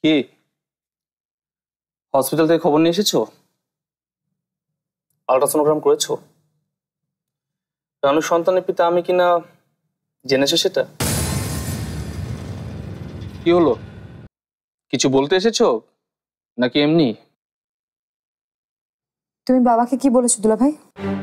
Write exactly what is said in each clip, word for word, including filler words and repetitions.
কি হসপিটাল থেকে খবর নিয়ে এসেছো? আল্ট্রাসোনোগ্রাম করেছো? রানুর সন্তানের পিতা আমি কিনা জেনেছো সেটা? কি হলো, কিছু বলতে এসেছো নাকি এমনি? তুমি বাবাকে কি বলেছো দুলা ভাই?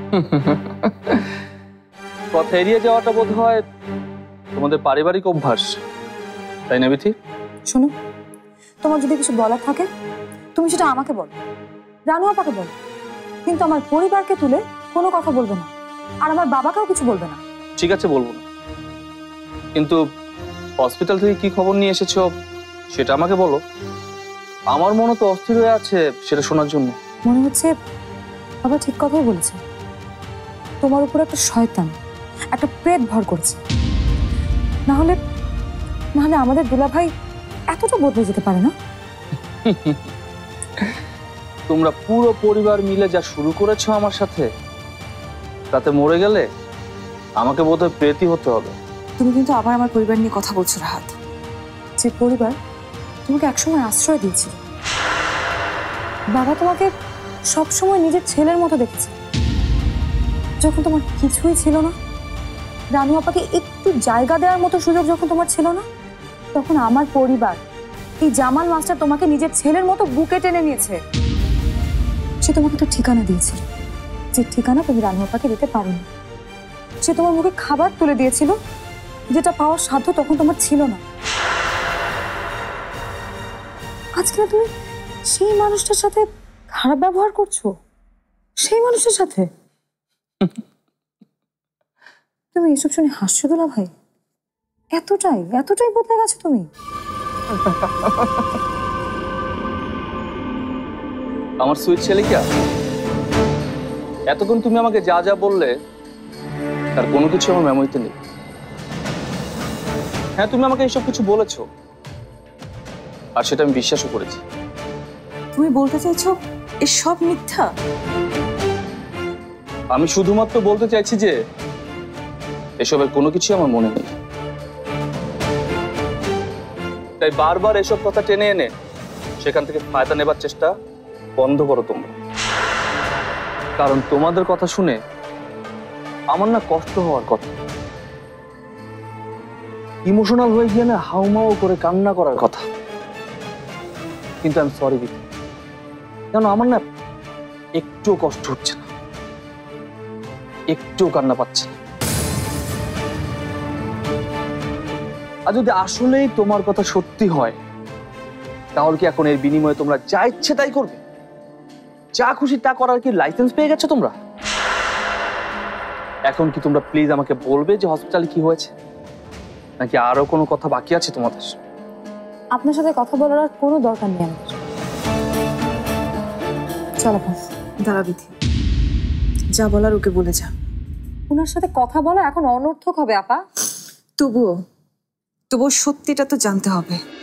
কথা এড়িয়ে যাওয়াটা বোধ হয় তোমাদের পারিবারিক অভ্যাস, তাই না বিথি? শোনো, তোমার যদি কিছু বলার থাকে তুমি সেটা আমাকে বলো, রানু আপাকে বলো, কিন্তু আমার পরিবারকে তুলে কোনো কথা বলবে না, আর আমার বাবাকেও কিছু বলবে না। ঠিক আছে, বলবো না, কিন্তু হসপিটাল থেকে কি খবর নিয়ে এসেছো সেটা আমাকে বলো। আমার মনে তো অস্থির হয়ে আছে সেটা শোনার জন্য। মনে হচ্ছে বাবা ঠিক কথাই বলেছে, তোমার উপর একটা শয়তান, একটা প্রেত ভর করেছে। না হলে না হলে আমাদের দুলা ভাই এতটা বদলে যেতে পারে না। তোমরা পুরো পরিবার মিলে যা শুরু করেছো আমার সাথে, তাতে মরে গেলে আমাকে বোধহয় প্রেতই হতে হবে। তুমি কিন্তু আবার আমার পরিবার নিয়ে কথা বলছো রাহাত। যে পরিবার তোমাকে একসময় আশ্রয় দিয়েছিল, বাবা তোমাকে সবসময় নিজের ছেলের মতো দেখেছে। যখন তোমার কিছুই ছিল না, রানু আপাকে একটু জায়গা দেওয়ার মতো সুযোগ যখন তোমার ছিল না, তখন আমার পরিবার, এই জামাল মাস্টার তোমাকে নিজের ছেলের মতো বুকে টেনে নিয়েছে। সে তোমাকে তো ঠিকানা দিয়েছিল, যে ঠিকানা তুমি রানু আপাকে দিতে পারোনি। সে তোমার মুখে খাবার তুলে দিয়েছিল, যেটা পাওয়ার সাধ্য তখন তোমার ছিল না। আজকে তুমি সেই মানুষটার সাথে খারাপ ব্যবহার করছো, সেই মানুষটার সাথে। তুমি এসব শুনে হাসছো দুলা ভাই? এতটাই এতটাই বদলে গেছো তুমি? আমার সুইট ছেলে কি এতক্ষণ তুমি আমাকে যা যা বললে তার কোনো কিছু আমার মেমোরিতে নেই। হ্যাঁ, তুমি আমাকে এইসব কিছু বলেছো আর সেটা আমি বিশ্বাসও করেছি। তুমি বলতে চাইছো এসব মিথ্যা? আমি শুধুমাত্র বলতে চাইছি যে এসবের কোনো কিছু আমার মনে নেই। তাই বারবার এসব কথা টেনে এনে সেখান থেকে ফায়দা নেবার চেষ্টা বন্ধ করো তোমরা। কারণ তোমাদের কথা শুনে আমার না কষ্ট হওয়ার কথা, ইমোশনাল হয়ে গিয়ে না হাউমাউ করে কান্না করার কথা। কিন্তু আমি সরি বিথি, কেন আমার না একটুও কষ্ট হচ্ছে না, একটুও কান্না পাচ্ছে না। আর যদি আসলেই তোমার কথা সত্যি হয়, তাহলে কি এখন এর বিনিময়ে তোমরা যা ইচ্ছে তাই করবে? যা খুশি তা করার কি লাইসেন্স পেয়ে গেছো তোমরা? এখন কি তোমরা প্লিজ আমাকে বলবে যে হসপিটালে কি হয়েছে, নাকি আরো কোনো কথা বাকি আছে তোমাদের? আপনার সাথে কথা বলার আর কোনো দরকার নেই আমাদের। চলো দাঁড়া বিথি, যা বলার ওকে বলে যা। ওনার সাথে কথা বলা এখন অনর্থক হবে আপা। তবুও তবুও সত্যিটা তো জানতে হবে।